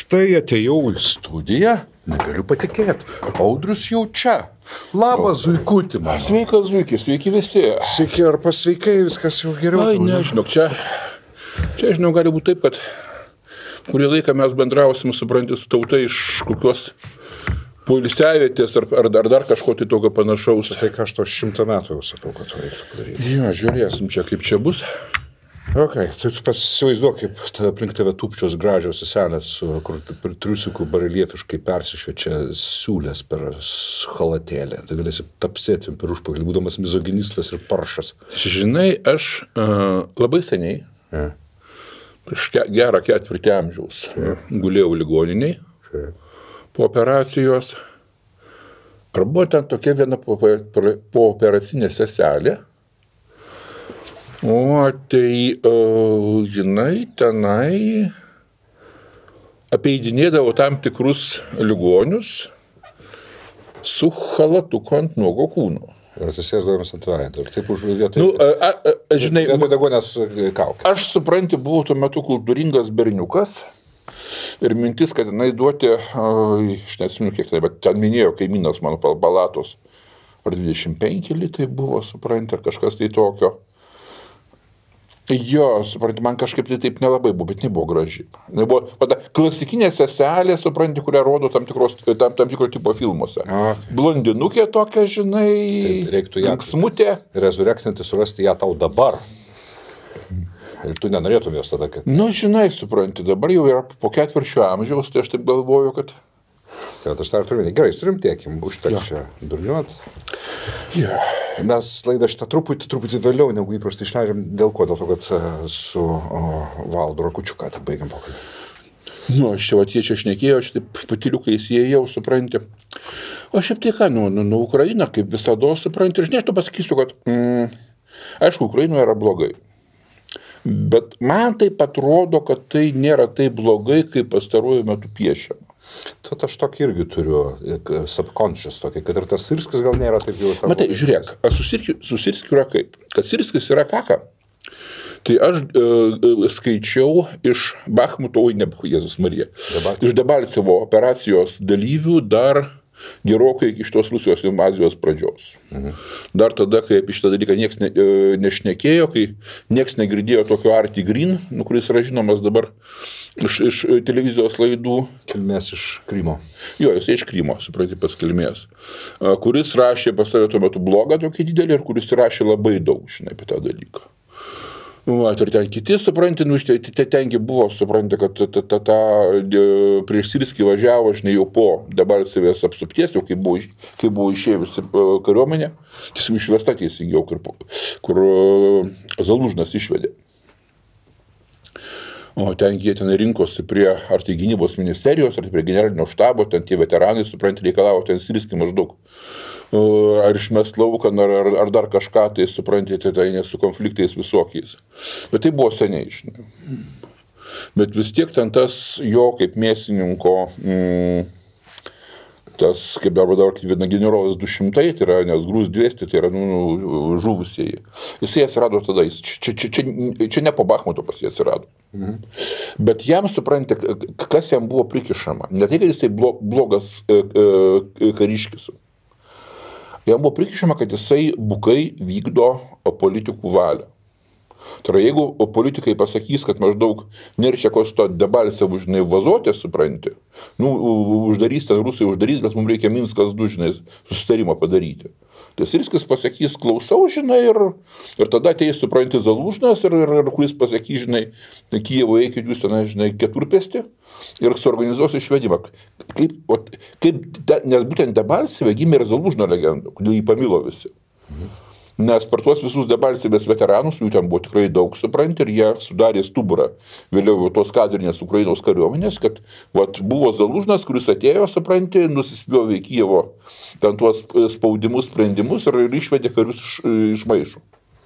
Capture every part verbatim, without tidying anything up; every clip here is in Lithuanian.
štai atėjau į studiją, negaliu patikėti. Audrius jau čia. Labas, Zuikutį. Sveikas, Zuikis, sveiki visi. Sveiki, ar pasveikai, viskas jau geriau? Ai, nežinok, čia, čia, žinau, gali būti taip, kad kurį laiką mes bendrausim, supranti, su tauta iš kokios poilsiavietės ar, ar dar, dar kažko tai tokio panašaus. Tai ką aš to šimtą metų jau sakau, kad to reikia padaryti. Jo, žiūrėsim čia, kaip čia bus. Ok, tai pasivaizduok, kaip ta, aplink tave tūpčios gražios seselės, kur triusikų bareliefiškai persišviečia siūlės per chalatėlę. Tai galėsi tapsėti per užpakalį, būdamas mizoginistas ir paršas. Žinai, aš uh, labai seniai, ja. prieš ke, gerą ketvirtį amžiaus, ja. gulėjau ligoniniai ja. po operacijos. Ar buvo ten tokia viena po, po operacinė seselė. O, tai uh, jinai tenai apeidinėdavo tam tikrus ligonius su chalatuku ant nuogo kūno. Ir atsisėsdavimas ant veido. Ir taip užvėdėjo. Nu, a, a, a, žinai, degonės kaukę. Aš suprantu, buvau tuo metu kultūringas berniukas ir mintis, kad jinai duoti, uh, aš neatsimenu kiek tai, bet ten minėjo kaimynas mano palatos, ar dvidešimt penki litai buvo, suprantu, ar kažkas tai tokio. Jo, supranti, man kažkaip tai taip nelabai buvo, bet nebuvo graži. Nebuvo, pata, klasikinė seselė, supranti, kurią rodo tam, tikros, tam, tam tikro tipo filmuose. A. Blondinukė tokia, žinai, tai reiktų ją linksmutė. Rezurektinti, surasti ją tau dabar. Ir tu nenorėtum jos tada, kad... Nu, žinai, supranti, dabar jau yra po ketvirčio amžiaus, tai aš taip galvoju, kad... Tai aš dar turiu. Gerai, surimtėkim, užtek čia durniuot. Ja. Mes laidą šitą truputį, truputį vėliau, negu įprastai išleidžiam. Dėl ko? Dėl to, kad su o, Valdu Rakučiuką tą baigiam pokalbį. Nu, aš čia, va, jie čia šnekėjo, aš taip patiliukais įėjau, supranti. O šiaip tai ką, nu, nu, nu Ukraina, kaip visada, supranti. Ir žinai, aš to pasakysiu, kad, mm, aišku, Ukrainoje yra blogai. Bet man taip atrodo, kad tai nėra taip blogai, kaip pastaruoju metu piešiama. Tad aš tokį irgi turiu, subconscious tokį, kad ir tas Sirskis gal nėra taip jau... Matai, žiūrėk, su Sirskiu yra kaip? Kad Sirskis yra kaka. Tai aš e, skaičiau iš Bachmuto, oi ne, Jėzus Marija, Debalcevo. iš Debalcevo operacijos dalyvių dar gerokai iki šitos Rusijos invazijos pradžios. Mhm. Dar tada, kai apie šitą dalyką nieks ne, e, nešnekėjo, kai nieks negirdėjo tokio Arti Green, nu, kuris yra žinomas dabar iš, iš televizijos laidų. Kilmės iš Krymo. Jo, jis iš Krymo, supranti, pas kilmės. Kuris rašė pas save tuo metu blogą tokį didelį ir kuris rašė labai daug, žinai, apie tą dalyką. Va, ir ten kiti, supranti, nu, tengi buvo, supranti, kad ta, ta, ta, prieš Sirskį važiavo, žinai, jau po Debalcevės apsupties, jau kai buvo, kai buvo išėjusi kariuomenė, tiesiog išvesta teisingiau, kur, kur Zalužnas išvedė. O ten jie ten rinkosi prie ar tai gynybos ministerijos, ar tai prie generalinio štabo, ten tie veteranai, supranti, reikalavo ten Sirskį maždaug. Ar išmest laukan, ar, ar, ar dar kažką, tai suprantate, tai ne su konfliktais visokiais. Bet tai buvo seniai, žinai. Bet vis tiek ten tas jo kaip mėsininko, mm, tas, kaip dabar dabar, kaip viena generolas du šimtai, tai yra, nes grūs dviesti, tai yra, nu, žuvusieji. Jisai atsirado tada, jis čia, čia, čia, čia ne po Bachmuto pas jį atsirado. Mhm. Bet jam, supranti, kas jam buvo prikišama. Ne tai, kad jisai blogas e, e, kariškis. Jam buvo prikišama, kad jisai bukai vykdo politikų valią. Tai yra, jeigu politikai pasakys, kad maždaug nėra čia kos to Debalcevo, žinai, vazotė, supranti, nu, uždarys ten, Rusai uždarys, bet mums reikia Minskas du, žinai, susitarimą padaryti. Tai Sirskis pasakys, klausau, žinai, ir, ir tada ateis, supranti, Zalužnas, ir, ir, ir kuris pasakys, žinai, Kijevo eikit jūs, žinai, keturpėsti ir suorganizuos išvedimą. Kaip, o, kaip, nes būtent Debalceve gimė ir Zalužno legenda, kodėl jį pamilo visi. Mhm. Nes per tuos visus Debalcevės veteranus, jų ten buvo tikrai daug, supranti, ir jie sudarė stuburą vėliau tos kadrinės Ukrainos kariuomenės, kad vat, buvo Zalužnas, kuris atėjo, supranti, nusispjovė į Kijevo ten tuos spaudimus, sprendimus ir, ir išvedė karius iš, iš maišų.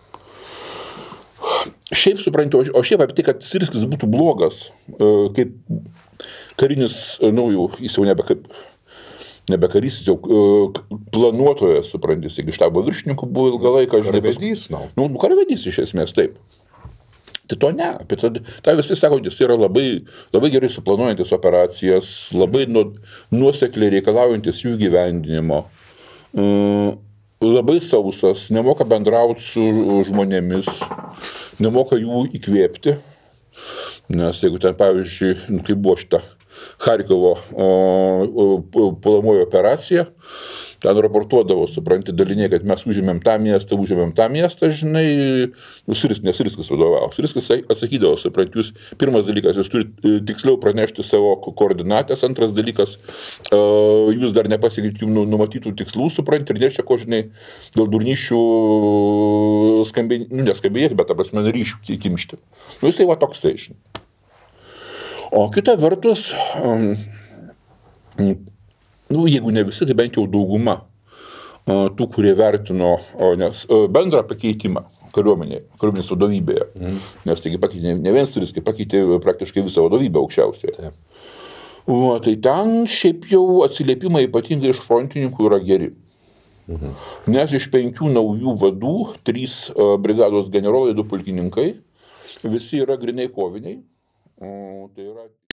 Šiaip, supranti, o šiaip apie tai, kad Sirskis būtų blogas, kaip karinis, nu, jau, jis jau nebe kaip... nebekarys, jau planuotojas, suprantis, jeigu štabo viršininkų buvo ilgą laiką. Karvedys, na. Nu, karvedys iš esmės, taip. Tai to ne, apie tą, tą visi sako, jis yra labai, labai gerai suplanuojantis operacijas, labai nu, nuosekliai reikalaujantis jų gyvendinimo, uh, labai sausas, nemoka bendrauti su žmonėmis, nemoka jų įkvėpti, nes jeigu ten, pavyzdžiui, nu, kaip buvo šita Charkovo puolamoji operacija, ten raportuodavo, supranti, daliniai, kad mes užėmėm tą miestą, užėmėm tą miestą, žinai, nu, Siris, nes Siriskas vadovavo. Siriskas atsakydavo, supranti, jūs, pirmas dalykas, jūs turite tiksliau pranešti savo koordinatės, antras dalykas, jūs dar nepasiekėt jums numatytų tikslų, supranti, ir nešia, ko, žinai, dėl durnyšių skambėjai, nu, neskambėjai, bet, ta prasme, ryšių įkimšti. Nu, jisai va toksai, žinai. O kita vertus, um, nu, jeigu ne visi, tai bent jau dauguma uh, tų, kurie vertino uh, nes, uh, bendrą pakeitimą kariuomenėje, kariuomenės vadovybėje, mm. nes taigi pakeitė ne, ne vienas Siris, kai pakeitė praktiškai visą vadovybę aukščiausiai. Taip. O, tai ten šiaip jau atsiliepimai ypatingai iš frontininkų yra geri. Mhm. Nes iš penkių naujų vadų, trys uh, brigados generolai, du pulkininkai, visi yra grinai koviniai. O, tai yra